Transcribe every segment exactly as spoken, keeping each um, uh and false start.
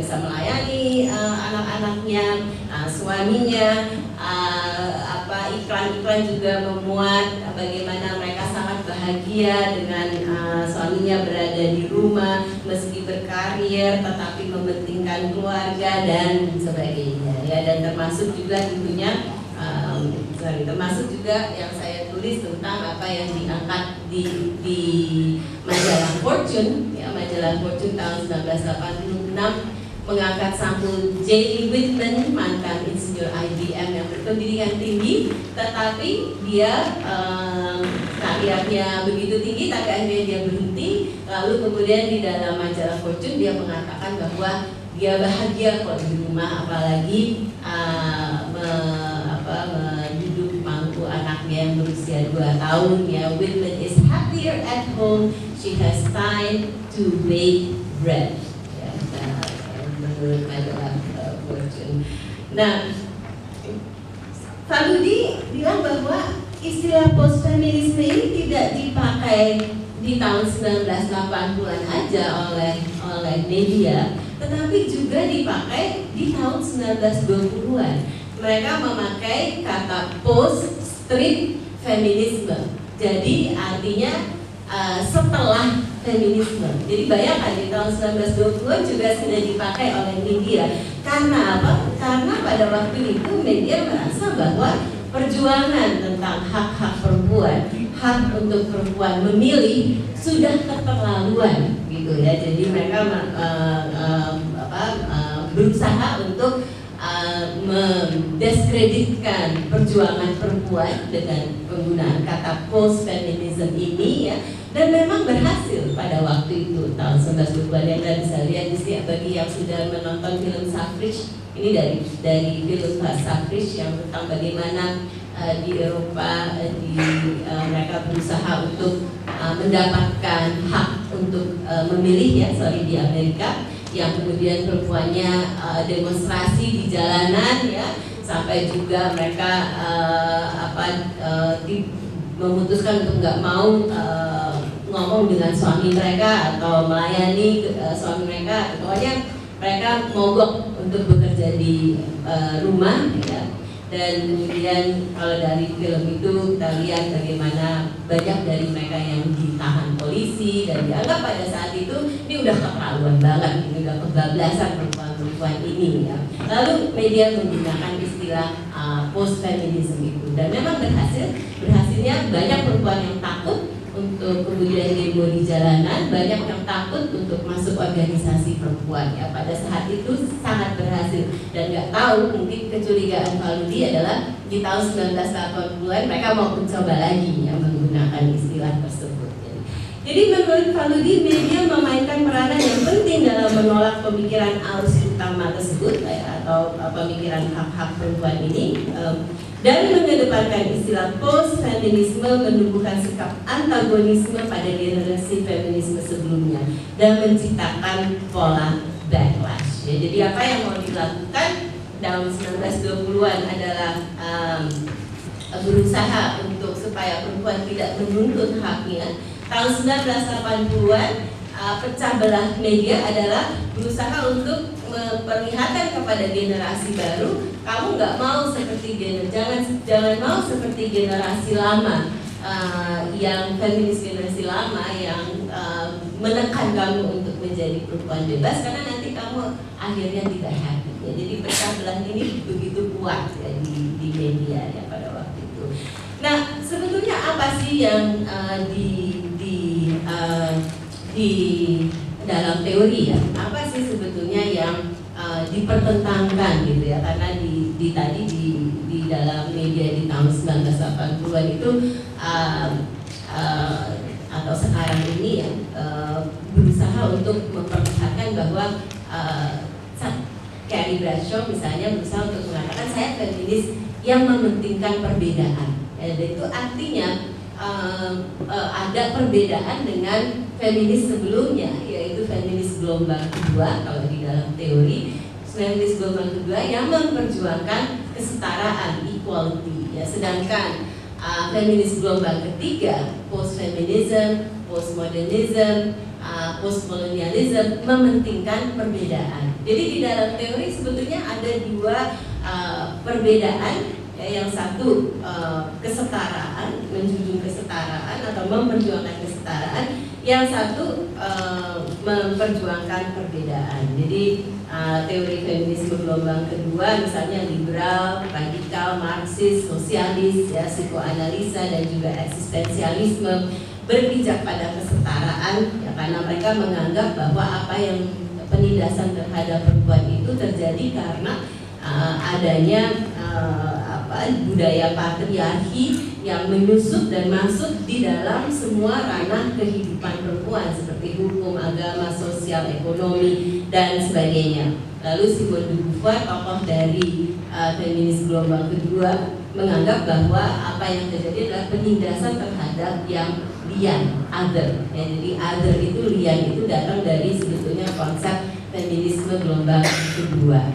bisa melayani uh, anak-anaknya, uh, suaminya, uh, apa iklan-iklan juga memuat uh, bagaimana mereka sangat bahagia dengan uh, suaminya berada di rumah meski berkarir tetapi mementingkan keluarga dan sebagainya ya, dan termasuk juga tentunya um, sorry, termasuk juga yang saya tulis tentang apa yang diangkat di, di majalah Fortune ya, majalah Fortune tahun seribu sembilan ratus delapan puluh enam mengangkat sampul J E Whitman, mantan insinyur I B M yang berpendidikan tinggi, tetapi dia um, karirnya begitu tinggi tapi akhirnya dia berhenti. Lalu kemudian di dalam majalah Fortune dia mengatakan bahwa dia bahagia kok di rumah, apalagi uh, me, apa, mendidik mangku anaknya yang berusia dua tahun ya. Whitman is happier at home, she has time to bake bread. Menurut majalah uh, Fortune. Nah, Faludi bilang bahwa istilah post feminisme ini tidak dipakai di tahun seribu sembilan ratus delapan puluhan aja oleh oleh media, tetapi juga dipakai di tahun seribu sembilan ratus dua puluhan. Mereka memakai kata post strip feminisme. Jadi artinya uh, setelah feminisme. Jadi bayangkan di tahun seribu sembilan ratus dua puluhan juga sudah dipakai oleh media. Karena apa? Karena pada waktu itu media merasa bahwa perjuangan tentang hak-hak perempuan, hak untuk perempuan memilih sudah keterlaluan gitu ya. Jadi mereka uh, uh, apa, uh, berusaha untuk uh, mendiskreditkan perjuangan perempuan dengan penggunaan kata post feminism ini ya. Dan memang berhasil pada waktu itu tahun seribu sembilan ratus dua puluhan. Yang Anda bisa lihat di sini bagi yang sudah menonton film Suffrage, ini dari dari film Suffrage yang tentang bagaimana uh, di Eropa uh, di uh, mereka berusaha untuk uh, mendapatkan hak untuk uh, memilih ya, sorry di Amerika, yang kemudian perempuannya uh, demonstrasi di jalanan ya, sampai juga mereka uh, apa uh, di, memutuskan untuk nggak mau uh, ngomong dengan suami mereka atau melayani uh, suami mereka, pokoknya mereka mogok untuk bekerja di uh, rumah ya. Dan kemudian kalau dari film itu kita lihat bagaimana banyak dari mereka yang ditahan polisi dan dianggap pada saat itu ini udah keterlaluan banget, ini udah kebablasan perempuan-perempuan ini ya. Lalu media menggunakan istilah uh, post feminism itu, dan memang berhasil. Berhasilnya banyak perempuan yang takut untuk kemudian demo di jalanan, banyak yang takut untuk masuk organisasi perempuan ya. Pada saat itu sangat berhasil, dan nggak tahu mungkin kecurigaan Faludi adalah di tahun seribu sembilan ratus delapan puluhan mereka mau mencoba lagi ya menggunakan istilah tersebut. Jadi, jadi menurut Faludi media memainkan peranan yang penting dalam menolak pemikiran arus utama tersebut ya, atau pemikiran hak-hak perempuan ini. Um, Dan mengedepankan istilah post feminisme menumbuhkan sikap antagonisme pada generasi feminisme sebelumnya dan menciptakan pola backlash. Ya, jadi apa yang mau dilakukan tahun seribu sembilan ratus dua puluhan adalah um, berusaha untuk supaya perempuan tidak menuntut haknya. Tahun seribu sembilan ratus delapan puluhan uh, pecah belah media adalah berusaha untuk memperlihatkan kepada generasi baru, kamu nggak mau seperti gener, jangan jangan mau seperti generasi lama uh, yang feminis generasi lama yang uh, menekan kamu untuk menjadi perempuan bebas, karena nanti kamu akhirnya tidak happy. Ya, jadi pecah belah ini begitu kuat ya, di, di media ya pada waktu itu. Nah, sebetulnya apa sih yang uh, di di uh, di dalam teori ya, apa sih sebetulnya yang uh, dipertentangkan gitu ya, karena di, di tadi di, di dalam media di tahun seribu sembilan ratus delapan puluhan itu uh, uh, atau sekarang ini ya uh, berusaha untuk memperlihatkan bahwa uh, Carrie Bradshaw misalnya berusaha untuk mengatakan saya feminis yang mementingkan perbedaan ya, dan itu artinya Uh, uh, ada perbedaan dengan feminis sebelumnya, yaitu feminis gelombang kedua kalau di dalam teori, feminis gelombang kedua yang memperjuangkan kesetaraan, equality ya, sedangkan uh, feminis gelombang ketiga, post feminism, postmodernism, uh, postkolonialism mementingkan perbedaan. Jadi di dalam teori sebetulnya ada dua uh, perbedaan, ya, yang satu uh, kesetaraan, menjunjung kesetaraan atau memperjuangkan kesetaraan, yang satu uh, memperjuangkan perbedaan. Jadi uh, teori feminisme gelombang kedua misalnya liberal, radikal, marxis, sosialis, ya, psikoanalisa dan juga eksistensialisme berpijak pada kesetaraan, ya, karena mereka menganggap bahwa apa yang penindasan terhadap perempuan itu terjadi karena uh, adanya uh, apa budaya patriarki yang menyusup dan masuk di dalam semua ranah kehidupan perempuan seperti hukum, agama, sosial, ekonomi dan sebagainya. Lalu Simone de Beauvoir, tokoh dari uh, feminis gelombang kedua, menganggap bahwa apa yang terjadi adalah penindasan terhadap yang lian, other. Ya, jadi other itu, lian itu datang dari sebetulnya konsep feminisme gelombang kedua.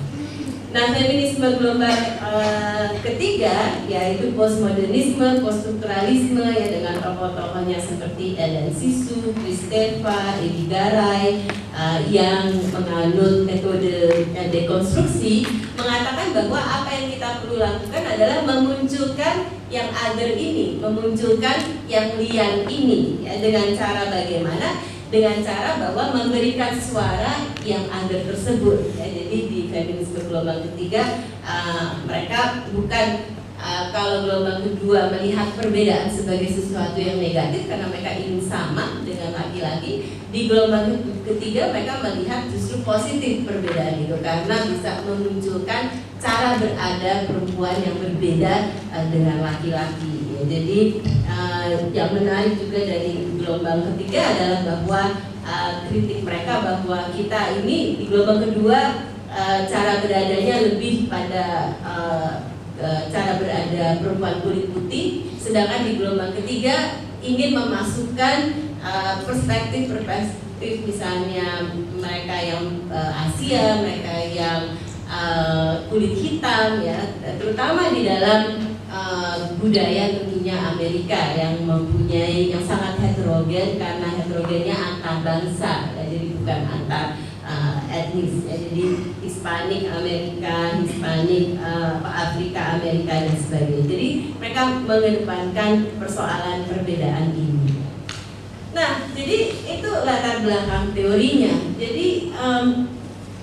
Nah, feminisme gelombang uh, ketiga yaitu postmodernisme, poststrukturalisme, ya, dengan tokoh-tokohnya seperti Ellen Sisu, Kristeva, Edi Garay, uh, yang menganut metode uh, dekonstruksi, mengatakan bahwa apa yang kita perlu lakukan adalah memunculkan yang other ini, memunculkan yang lian ini, ya, dengan cara bagaimana? Dengan cara bahwa memberikan suara yang other tersebut, ya. Jadi di feminisme gelombang ketiga uh, mereka bukan uh, kalau gelombang kedua melihat perbedaan sebagai sesuatu yang negatif karena mereka ingin sama dengan laki-laki. Di gelombang ketiga mereka melihat justru positif perbedaan itu karena bisa memunculkan cara berada perempuan yang berbeda uh, dengan laki-laki. Jadi uh, yang menarik juga dari gelombang ketiga adalah bahwa uh, kritik mereka bahwa kita ini di gelombang kedua uh, cara beradanya lebih pada uh, uh, cara berada perempuan kulit putih, sedangkan di gelombang ketiga ingin memasukkan uh, perspektif-perspektif misalnya mereka yang uh, Asia, mereka yang uh, kulit hitam, ya, terutama di dalam Uh, budaya tentunya Amerika yang mempunyai yang sangat heterogen karena heterogennya antar bangsa, ya, jadi bukan antar uh, etnis, ya, jadi Hispanik Amerika, Hispanik uh, Afrika Amerika dan sebagainya. Jadi mereka mengedepankan persoalan perbedaan ini. Nah, jadi itu latar belakang teorinya. Jadi um,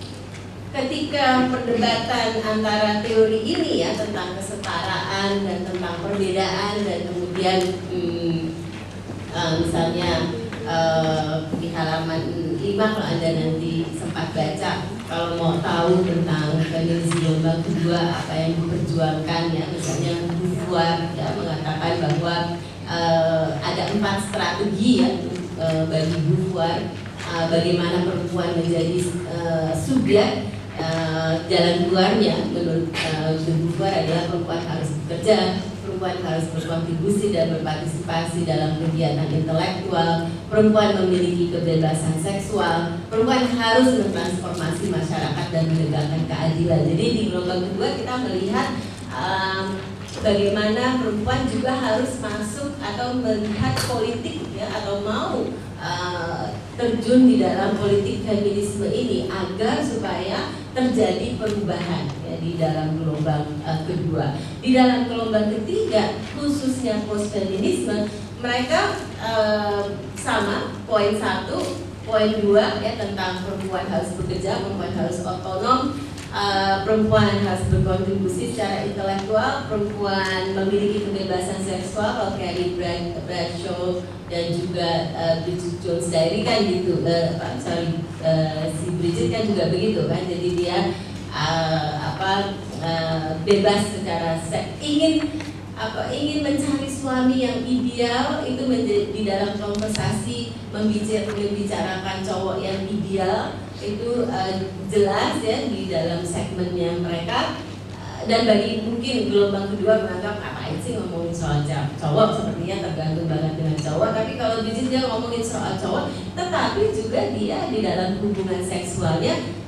ketika perdebatan antara teori ini, ya, tentang kesetaraan dan tentang perbedaan dan kemudian hmm, uh, misalnya uh, di halaman lima kalau Anda nanti sempat baca, kalau mau tahu tentang feminis gelombang kedua apa yang diperjuangkan, ya, misalnya Beauvoir, ya, mengatakan bahwa uh, ada empat strategi, ya, uh, bagi Beauvoir uh, bagaimana perempuan menjadi uh, subjek. Uh, jalan keluarnya menurut uh, Beauvoir adalah perempuan harus bekerja, perempuan harus berkontribusi dan berpartisipasi dalam kegiatan intelektual, perempuan memiliki kebebasan seksual, perempuan harus mentransformasi masyarakat dan menegakkan keadilan. Jadi di gelombang kedua kita melihat um, bagaimana perempuan juga harus masuk atau melihat politik, ya, atau mau uh, terjun di dalam politik feminisme ini agar supaya terjadi perubahan, ya, di dalam gelombang uh, kedua. Di dalam gelombang ketiga, khususnya post feminisme, mereka uh, sama poin satu, poin dua, ya, tentang perempuan harus bekerja, perempuan harus otonom, uh, perempuan harus berkontribusi secara intelektual, perempuan memiliki kebebasan seksual. Kalau Carrie Bradshaw dan juga uh, Bridget Jones Diary kan gitu, uh, sorry uh, si Bridget kan juga begitu kan, jadi dia uh, apa uh, bebas secara seks, ingin apa ingin mencari suami yang ideal itu menjadi, di dalam konversasi membicar, membicarakan cowok yang ideal itu uh, jelas, ya, di dalam segmennya mereka. Dan bagi mungkin gelombang kedua menganggap ngapain sih ngomongin soal cowok, sepertinya tergantung banget dengan cowok. Tapi kalau Bridget dia ngomongin soal cowok, tetapi juga dia di dalam hubungan seksualnya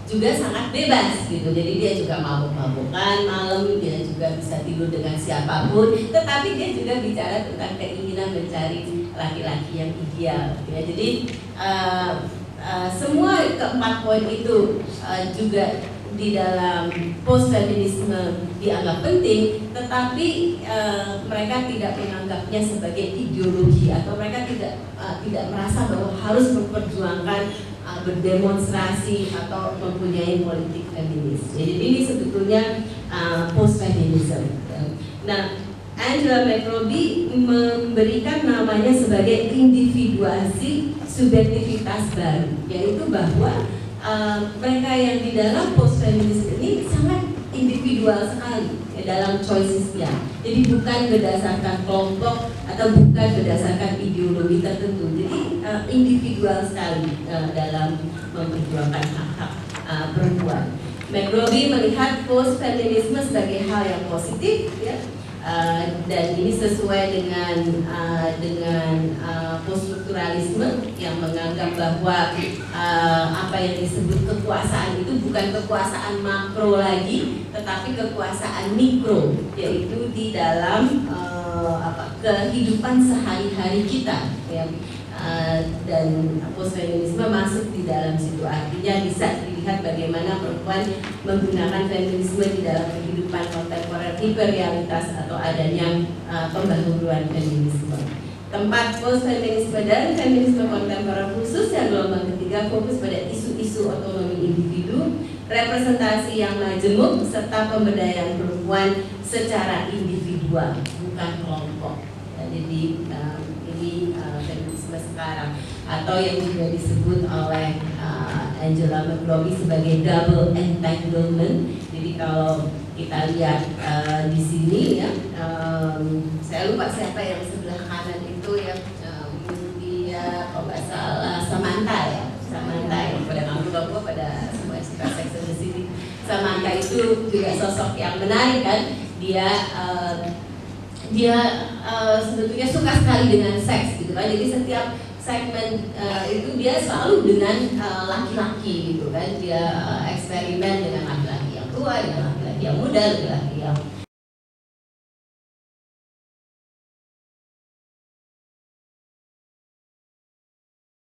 juga sangat bebas gitu. Jadi dia juga mabuk-mabukan malam, dia juga bisa tidur dengan siapapun, tetapi dia juga bicara tentang keinginan mencari laki-laki yang ideal ya. Jadi uh, uh, semua keempat poin itu uh, juga di dalam post feminisme dianggap penting, tetapi uh, mereka tidak menganggapnya sebagai ideologi, atau mereka tidak uh, tidak merasa bahwa harus memperjuangkan uh, berdemonstrasi atau mempunyai politik feminis. Jadi ini sebetulnya uh, post feminism. Nah, Angela McRobbie memberikan namanya sebagai individuasi subjektivitas baru, yaitu bahwa Uh, mereka yang di dalam post feminisme ini sangat individual sekali ya, dalam choicesnya. Jadi bukan berdasarkan kelompok atau bukan berdasarkan ideologi tertentu. Jadi uh, individual sekali uh, dalam memperjuangkan hak-hak uh, perempuan. McRobbie melihat post feminisme sebagai hal yang positif ya. Uh, dan ini sesuai dengan uh, dengan uh, poststrukturalisme yang menganggap bahwa uh, apa yang disebut kekuasaan itu bukan kekuasaan makro lagi, tetapi kekuasaan mikro, yaitu di dalam uh, apa, kehidupan sehari-hari kita ya. Uh, dan postfeminisme masuk di dalam situ, artinya bisa dilihat bagaimana perempuan menggunakan feminisme di dalam kehidupan kontemporer hiperrealitas atau adanya uh, pembaharuan feminisme. Tempat postfeminisme dan feminisme kontemporer khusus yang gelombang ketiga fokus pada isu-isu otonomi individu, representasi yang majemuk, serta pemberdayaan perempuan secara individual, bukan kelompok. Ya, jadi uh, ini uh, feminisme sekarang, atau yang juga disebut oleh uh, Angela McRobbie sebagai double entanglement. Jadi kalau kita lihat uh, di sini ya, um, saya lupa siapa yang sebelah kanan itu ya, um, dia kalau nggak salah Samantha ya, Samantha yang pada ngaku-ngaku pada semua suka Sex and the City. Samantha itu juga sosok yang menarik kan, dia uh, dia uh, sebetulnya suka sekali dengan seks gitu kan. Jadi setiap segmen uh, itu dia selalu dengan laki-laki uh, gitu kan. Dia uh, eksperimen dengan laki-laki yang tua, dengan laki-laki yang muda, laki-laki